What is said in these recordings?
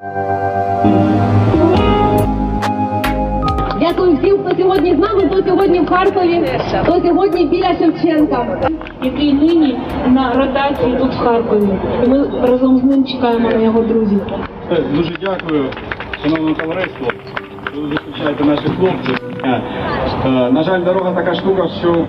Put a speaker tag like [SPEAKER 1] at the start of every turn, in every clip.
[SPEAKER 1] Дякую всім, хто сьогодні з нами, хто сьогодні в Харкові, хто сьогодні біля Шевченка.
[SPEAKER 2] Який нині на ротації тут в Харкові. І ми разом з ним чекаємо на його друзів.
[SPEAKER 3] Дуже дякую, шановному товариству, що ви зустрічаєте наших хлопців. На жаль, дорога така штука, що...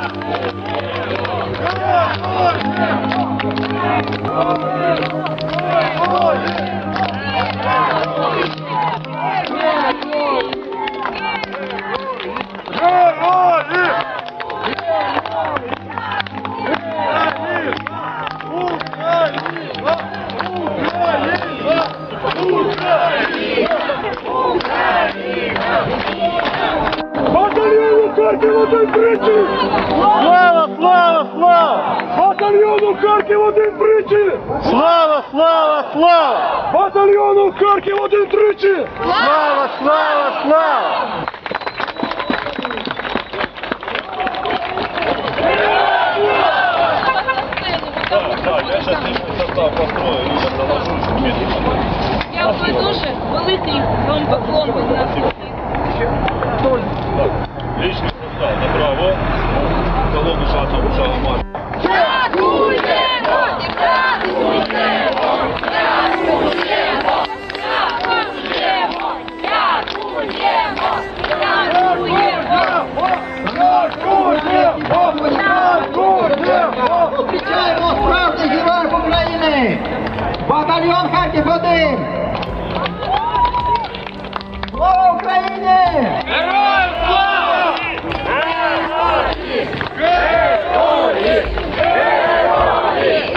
[SPEAKER 4] Батальйону Харків 1-3! Слава, слава, слава! Батальйону Харків 1-3! Слава, слава, слава! Батальйону Харків 1-3! Слава, слава, слава! Я сейчас личный состав построю, людям доложу, что медленно.
[SPEAKER 2] Дякую дуже, великий вам поклон від нас.
[SPEAKER 4] Личный состав направо, колонну шагом марш.
[SPEAKER 1] Дякуємо! Дякуємо! Дякуємо!
[SPEAKER 5] Зустрічаємо справжніх героїв України! Батальйон Харків 1! Слава Україні!
[SPEAKER 4] Героям слава! Герої! Герої! Герої!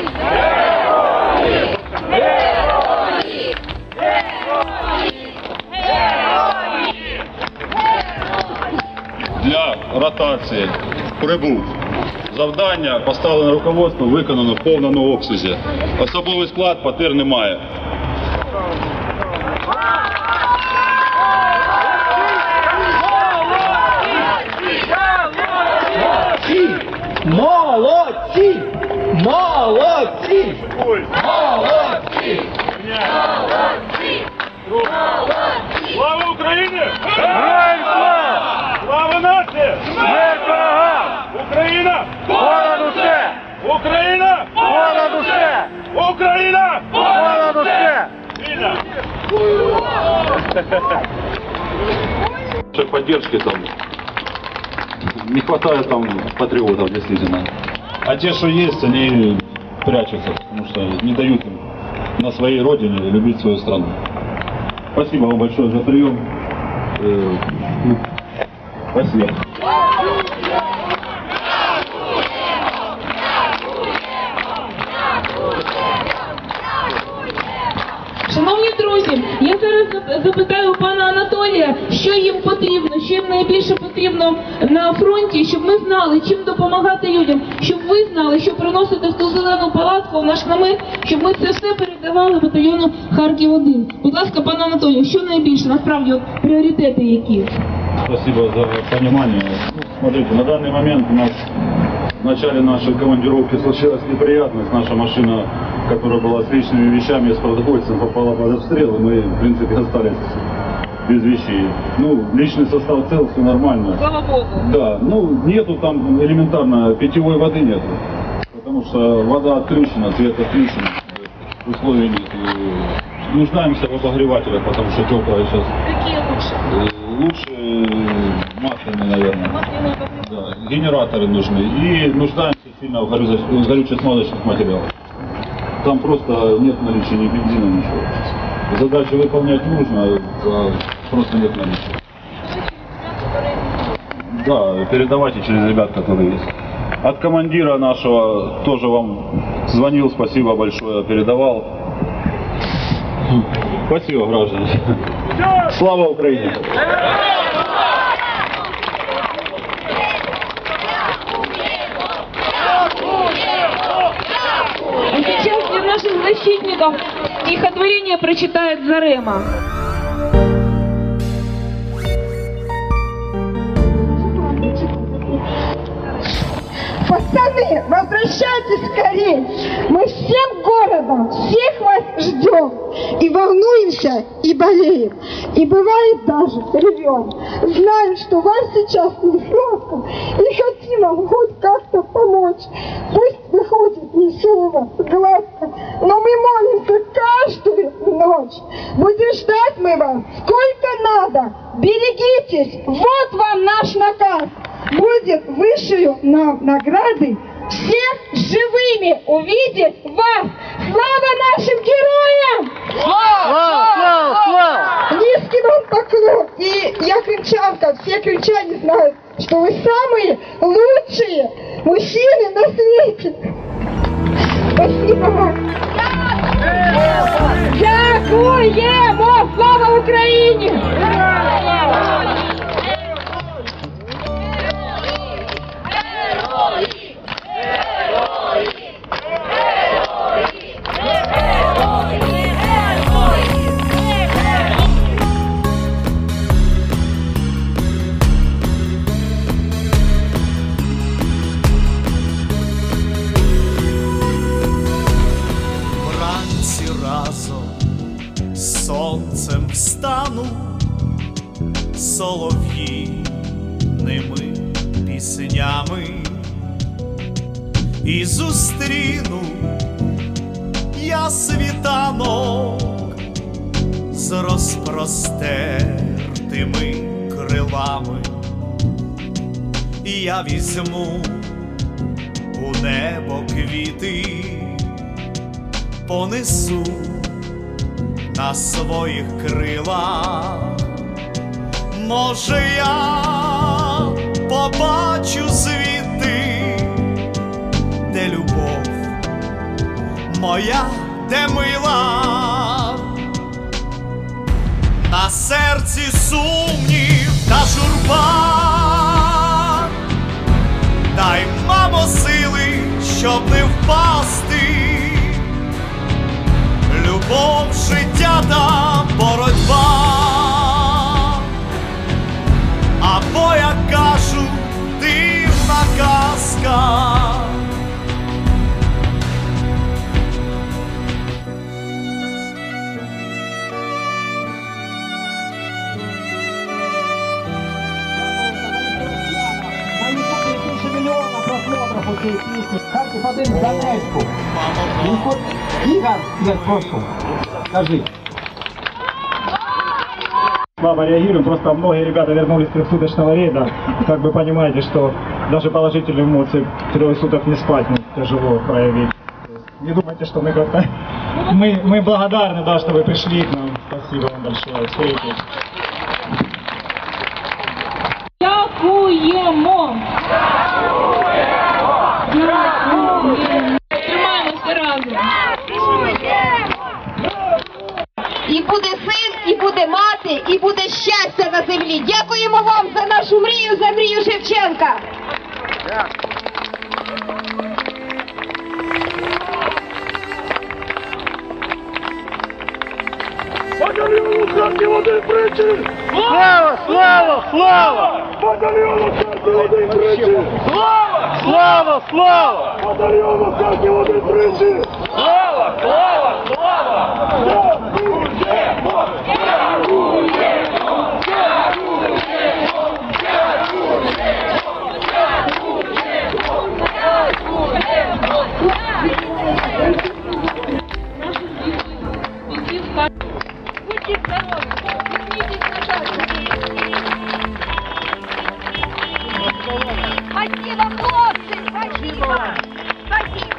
[SPEAKER 4] Для ротації прибув. Завдання, поставлене руководством, виконано в повному обсязі. Особовий склад, потерь немає.
[SPEAKER 5] Молодці! Молодці!
[SPEAKER 4] Молодці! Слава Україні! Героям слава! Слава нації! Смерть ворогам! Україна! Понад усе! Україна! Понад усе! Україна! Понад усе! Вільна! Поддержки там не хватает там патриотов, действительно. А те, что есть, они прячутся, потому что не дают им на своей родине любить свою страну. Спасибо вам большое за прием. Спасибо.
[SPEAKER 2] Шановні друзі, я зараз запитаю пана Анатолія, що їм потрібно, що їм найбільше потрібно на фронті, щоб ми знали, чим допомагати людям, щоб ви знали, що приносити в ту зелену палатку, в наш намет, щоб ми це все передавали батальйону Харків-1. Будь ласка, пане Анатолію, що найбільше, насправді, от, пріоритети які?
[SPEAKER 4] Спасибо за понимание. Смотрите, на данный момент у нас в начале нашей командировки случилась неприятность. Наша машина, которая была с личными вещами, с продовольствием, попала под обстрел, и мы, в принципе, остались без вещей. Ну, личный состав цел, все нормально.
[SPEAKER 2] Слава Богу.
[SPEAKER 4] Да, ну, нету там элементарно, питьевой воды нету. Потому что вода отключена, свет отключен, условий нет. И нуждаемся в обогревателях, потому что теплая сейчас.
[SPEAKER 2] Які лучше?
[SPEAKER 4] Лучше масляные, наверное.
[SPEAKER 2] Масляные
[SPEAKER 4] Да, генераторы нужны. И нуждаемся сильно в горюче-смазочных материалах. Там просто нет наличия ни бензина, ничего. Задачу выполнять нужно, а просто нет наличия. Да, передавайте через ребят, которые есть. От командира нашего тоже вам звонил, спасибо большое, передавал. Спасибо, граждане. Слава Украине!
[SPEAKER 2] А сейчас для наших защитников стихотворение прочитает Зарема.
[SPEAKER 6] Пацаны, возвращайтесь скорее. Мы всем городом, всех вас ждем. И волнуемся, и болеем. И бывает даже ревем. Знаем, что вам сейчас несладко. И хотим вам хоть как-то помочь. Пусть выходит ничего гладко, но мы молимся каждую ночь. Будем ждать мы вас сколько надо. Берегитесь, вот вам наш наказ. Будет высшую нам награды всех живыми увидеть вас. Слава нашим героям!
[SPEAKER 5] Слава, слава, слава!
[SPEAKER 6] Низкий вам поклон. И я крымчанка, все крымчане знают, что вы самые лучшие мужчины на свете. Спасибо вам. Дякуємо! Слава Україні!
[SPEAKER 7] Сонцем встану, солов'їними піснями і зустріну я світанок з розпростертими крилами, і я візьму у небо квіти, понесу на своїх крилах. Може, я побачу звідти, де любов моя, де мила, на серці сумнів та журба. Дай, мамо, сили, щоб не впасти. Любов, життя та боротьба, або, як кажуть, дивна казка.
[SPEAKER 5] Більше мільйона просмотрів у цій пісні. Харків один в Донецьку. Игорь, я прошу, скажи.
[SPEAKER 3] Слабо реагируем, просто многие ребята вернулись с трехсуточного рейда. Как вы понимаете, что даже положительные эмоции 3 суток не спать тяжело проявить. Не думайте, что мы как-то... Мы благодарны, да, что вы пришли к нам. Спасибо вам большое. Встретились.
[SPEAKER 2] Дякуємо! Тримаємося разом!
[SPEAKER 1] І буде син, і буде мати, і буде щастя на землі. Дякуємо вам за нашу мрію, за мрію Шевченка.
[SPEAKER 4] Батальйону Харків один тричі!
[SPEAKER 5] Слава, слава, слава!
[SPEAKER 4] Батальйону Харків один тричі!
[SPEAKER 5] Слава, слава, слава!
[SPEAKER 4] Батальйону Харків один тричі!
[SPEAKER 5] Слава, слава, слава!
[SPEAKER 4] Дякуємо!
[SPEAKER 2] Будьте здорові!
[SPEAKER 1] Спасибо, хлопці! Спасибо! Спасибо!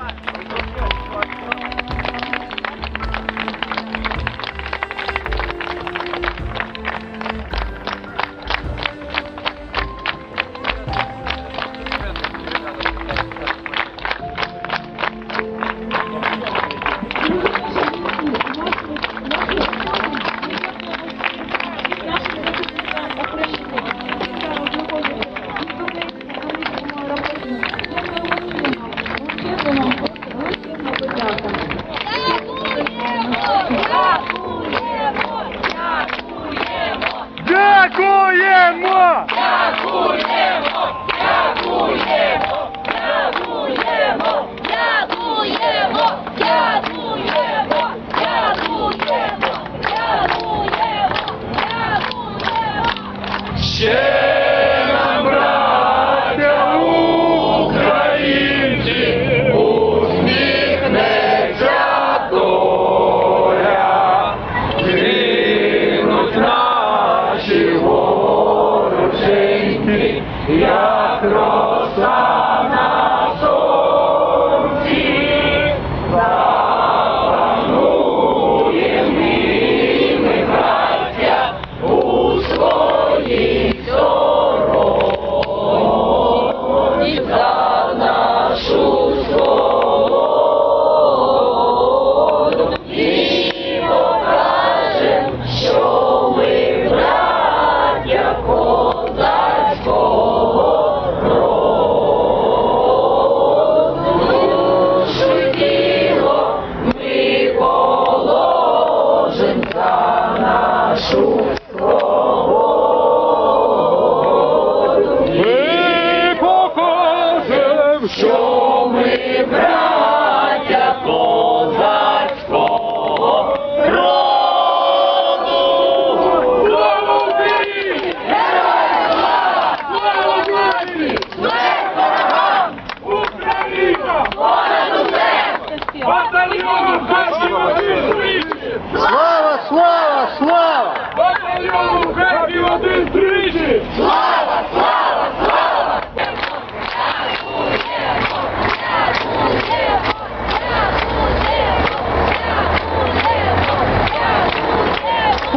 [SPEAKER 5] Дякуємо!
[SPEAKER 1] Дякуємо! Дякуємо!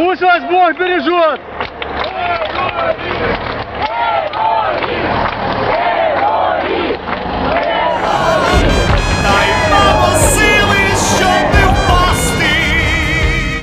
[SPEAKER 3] Пусть вас Бог бережет!